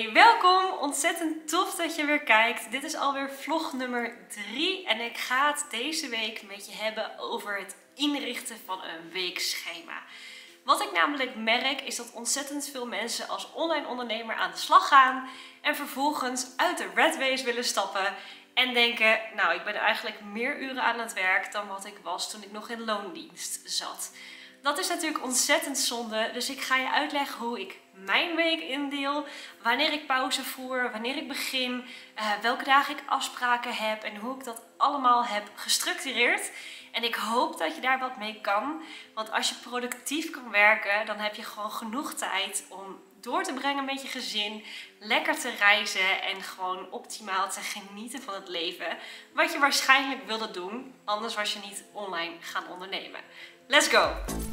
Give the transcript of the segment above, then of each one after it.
Hey, welkom! Ontzettend tof dat je weer kijkt. Dit is alweer vlog nummer 3 en ik ga het deze week met je hebben over het inrichten van een weekschema. Wat ik namelijk merk is dat ontzettend veel mensen als online ondernemer aan de slag gaan en vervolgens uit de rat race willen stappen en denken, nou, ik ben eigenlijk meer uren aan het werk dan wat ik was toen ik nog in loondienst zat. Dat is natuurlijk ontzettend zonde, dus ik ga je uitleggen hoe ik mijn week indeel, wanneer ik pauze voer, wanneer ik begin, welke dagen ik afspraken heb en hoe ik dat allemaal heb gestructureerd. En ik hoop dat je daar wat mee kan, want als je productief kan werken, dan heb je gewoon genoeg tijd om door te brengen met je gezin, lekker te reizen en gewoon optimaal te genieten van het leven, wat je waarschijnlijk wilde doen, anders was je niet online gaan ondernemen. Let's go!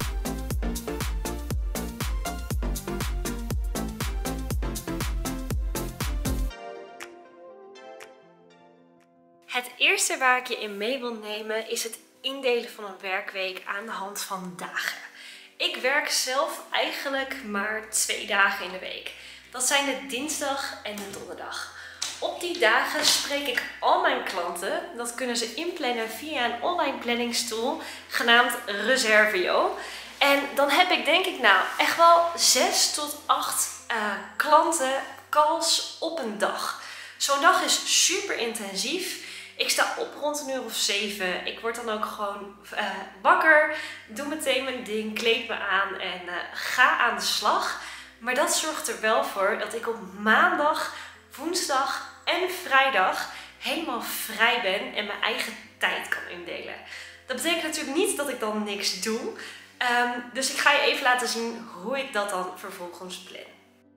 Het eerste waar ik je in mee wil nemen is het indelen van een werkweek aan de hand van dagen. Ik werk zelf eigenlijk maar 2 dagen in de week. Dat zijn de dinsdag en de donderdag. Op die dagen spreek ik al mijn klanten. Dat kunnen ze inplannen via een online planningstool genaamd Reservio. En dan heb ik denk ik nou echt wel 6 tot 8 klantencalls op een dag. Zo'n dag is super intensief. Ik sta op rond een uur of 7. Ik word dan ook gewoon wakker, doe meteen mijn ding, kleed me aan en ga aan de slag. Maar dat zorgt er wel voor dat ik op maandag, woensdag en vrijdag helemaal vrij ben en mijn eigen tijd kan indelen. Dat betekent natuurlijk niet dat ik dan niks doe. Dus ik ga je even laten zien hoe ik dat dan vervolgens plan.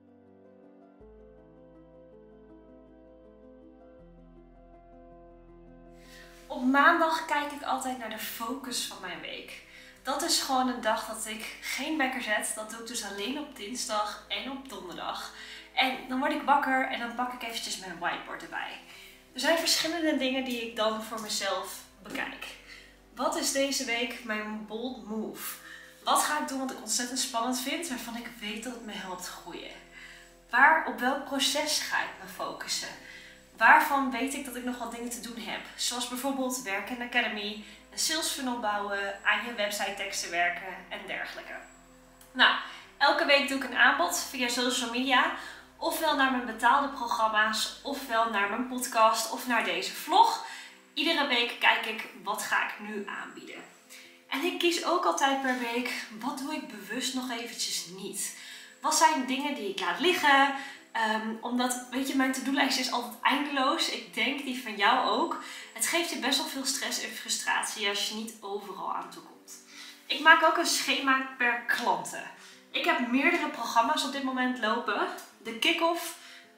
Op maandag kijk ik altijd naar de focus van mijn week. Dat is gewoon een dag dat ik geen wekker zet. Dat doe ik dus alleen op dinsdag en op donderdag. En dan word ik wakker en dan pak ik eventjes mijn whiteboard erbij. Er zijn verschillende dingen die ik dan voor mezelf bekijk. Wat is deze week mijn bold move? Wat ga ik doen wat ik ontzettend spannend vind, waarvan ik weet dat het me helpt groeien? Op welk proces ga ik me focussen? Waarvan weet ik dat ik nog wat dingen te doen heb? Zoals bijvoorbeeld werken in Academy, een sales funnel bouwen, aan je website teksten werken en dergelijke. Nou, elke week doe ik een aanbod via social media. Ofwel naar mijn betaalde programma's, ofwel naar mijn podcast of naar deze vlog. Iedere week kijk ik, wat ga ik nu aanbieden? En ik kies ook altijd per week, wat doe ik bewust nog eventjes niet? Wat zijn dingen die ik laat liggen? Omdat, weet je, mijn to-do-lijst is altijd eindeloos. Ik denk die van jou ook. Het geeft je best wel veel stress en frustratie als je niet overal aan toe komt. Ik maak ook een schema per klanten. Ik heb meerdere programma's op dit moment lopen. De kick-off,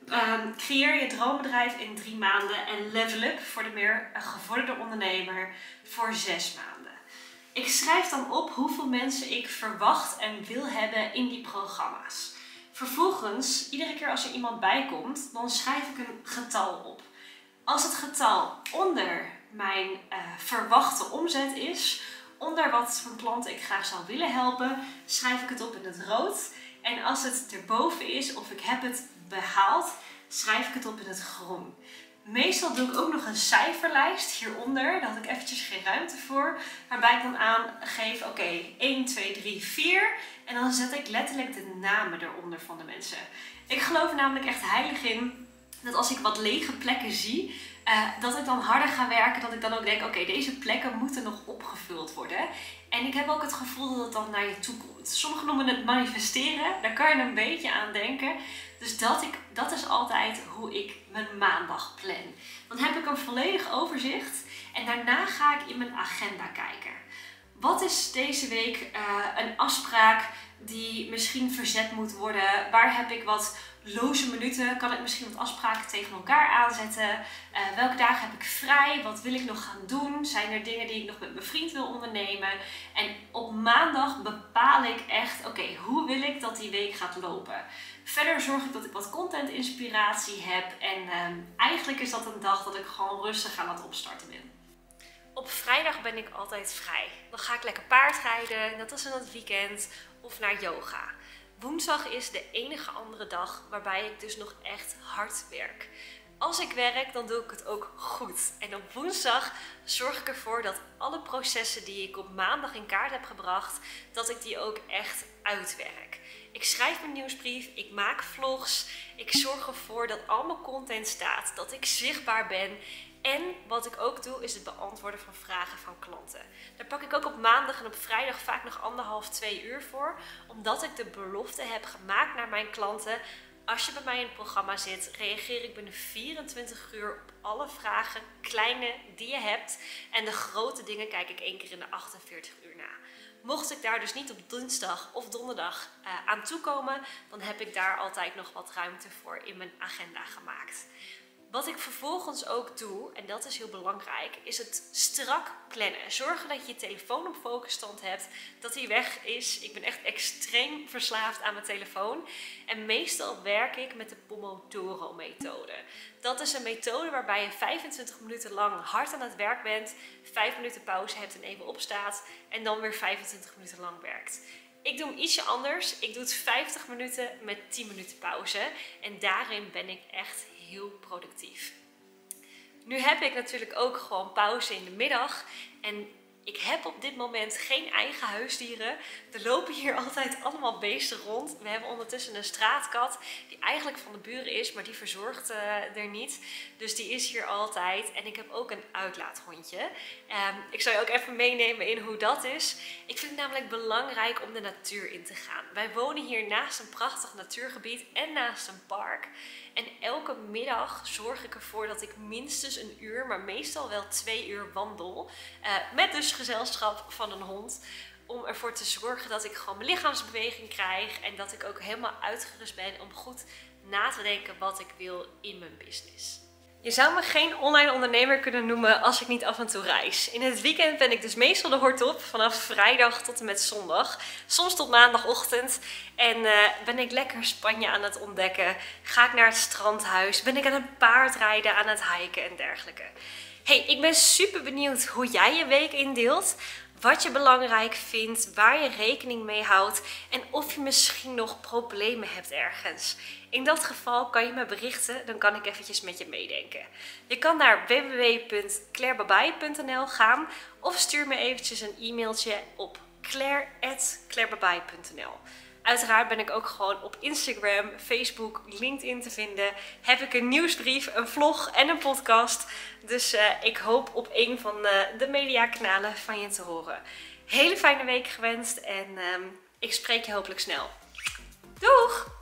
creëer je droombedrijf in 3 maanden en level up voor de meer gevorderde ondernemer voor 6 maanden. Ik schrijf dan op hoeveel mensen ik verwacht en wil hebben in die programma's. Vervolgens, iedere keer als er iemand bij komt, dan schrijf ik een getal op. Als het getal onder mijn verwachte omzet is, onder wat voor klant ik graag zou willen helpen, schrijf ik het op in het rood. En als het erboven is of ik heb het behaald, schrijf ik het op in het groen. Meestal doe ik ook nog een cijferlijst hieronder. Daar had ik eventjes geen ruimte voor. Waarbij ik dan aangeef, oké, 1, 2, 3, 4. En dan zet ik letterlijk de namen eronder van de mensen. Ik geloof er namelijk echt heilig in dat als ik wat lege plekken zie, dat ik dan harder ga werken. Dat ik dan ook denk, oké, deze plekken moeten nog opgevuld worden. En ik heb ook het gevoel dat het dan naar je toe komt. Sommigen noemen het manifesteren. Daar kan je een beetje aan denken. Dus dat is altijd hoe ik mijn maandag plan. Dan heb ik een volledig overzicht en daarna ga ik in mijn agenda kijken. Wat is deze week een afspraak die misschien verzet moet worden? Waar heb ik wat loze minuten? Kan ik misschien wat afspraken tegen elkaar aanzetten? Welke dagen heb ik vrij? Wat wil ik nog gaan doen? Zijn er dingen die ik nog met mijn vriend wil ondernemen? En op maandag bepaal ik echt, oké, hoe wil ik dat die week gaat lopen? Verder zorg ik dat ik wat content inspiratie heb. En eigenlijk is dat een dag dat ik gewoon rustig aan het opstarten ben. Op vrijdag ben ik altijd vrij. Dan ga ik lekker paardrijden, net als in het weekend, of naar yoga. Woensdag is de enige andere dag waarbij ik dus nog echt hard werk. Als ik werk, dan doe ik het ook goed. En op woensdag zorg ik ervoor dat alle processen die ik op maandag in kaart heb gebracht, dat ik die ook echt uitwerk. Ik schrijf mijn nieuwsbrief, ik maak vlogs, ik zorg ervoor dat al mijn content staat, dat ik zichtbaar ben. En wat ik ook doe, is het beantwoorden van vragen van klanten. Daar pak ik ook op maandag en op vrijdag vaak nog 1,5-2 uur voor. Omdat ik de belofte heb gemaakt naar mijn klanten. Als je bij mij in het programma zit, reageer ik binnen 24 uur op alle vragen, kleine die je hebt. En de grote dingen kijk ik 1 keer in de 48 uur na. Mocht ik daar dus niet op dinsdag of donderdag aan toekomen, dan heb ik daar altijd nog wat ruimte voor in mijn agenda gemaakt. Wat ik vervolgens ook doe, en dat is heel belangrijk, is het strak plannen. Zorgen dat je je telefoon op focusstand hebt, dat die weg is. Ik ben echt extreem verslaafd aan mijn telefoon. En meestal werk ik met de Pomodoro-methode. Dat is een methode waarbij je 25 minuten lang hard aan het werk bent, 5 minuten pauze hebt en even opstaat en dan weer 25 minuten lang werkt. Ik doe hem ietsje anders. Ik doe het 50 minuten met 10 minuten pauze. En daarin ben ik echt heel productief. Nu heb ik natuurlijk ook gewoon pauze in de middag. En ik heb op dit moment geen eigen huisdieren. Er lopen hier altijd allemaal beesten rond. We hebben ondertussen een straatkat die eigenlijk van de buren is, maar die verzorgt er niet. Dus die is hier altijd. En ik heb ook een uitlaathondje. Ik zal je ook even meenemen in hoe dat is. Ik vind het namelijk belangrijk om de natuur in te gaan. Wij wonen hier naast een prachtig natuurgebied en naast een park. En elke middag zorg ik ervoor dat ik minstens 1 uur, maar meestal wel 2 uur wandel. Met dus gezelschap van een hond. Om ervoor te zorgen dat ik gewoon mijn lichaamsbeweging krijg. En dat ik ook helemaal uitgerust ben om goed na te denken wat ik wil in mijn business. Je zou me geen online ondernemer kunnen noemen als ik niet af en toe reis. In het weekend ben ik dus meestal de hort op, vanaf vrijdag tot en met zondag. Soms tot maandagochtend. En ben ik lekker Spanje aan het ontdekken. Ga ik naar het strandhuis. Ben ik aan het paardrijden, aan het hiken en dergelijke. Hey, ik ben super benieuwd hoe jij je week indeelt. Wat je belangrijk vindt, waar je rekening mee houdt en of je misschien nog problemen hebt ergens. In dat geval kan je me berichten, dan kan ik eventjes met je meedenken. Je kan naar www.clairebabai.nl gaan of stuur me eventjes een e-mailtje op claire@clairebabai.nl. Uiteraard ben ik ook gewoon op Instagram, Facebook, LinkedIn te vinden. Heb ik een nieuwsbrief, een vlog en een podcast. Dus ik hoop op een van de mediakanalen van je te horen. Hele fijne week gewenst en ik spreek je hopelijk snel. Doeg!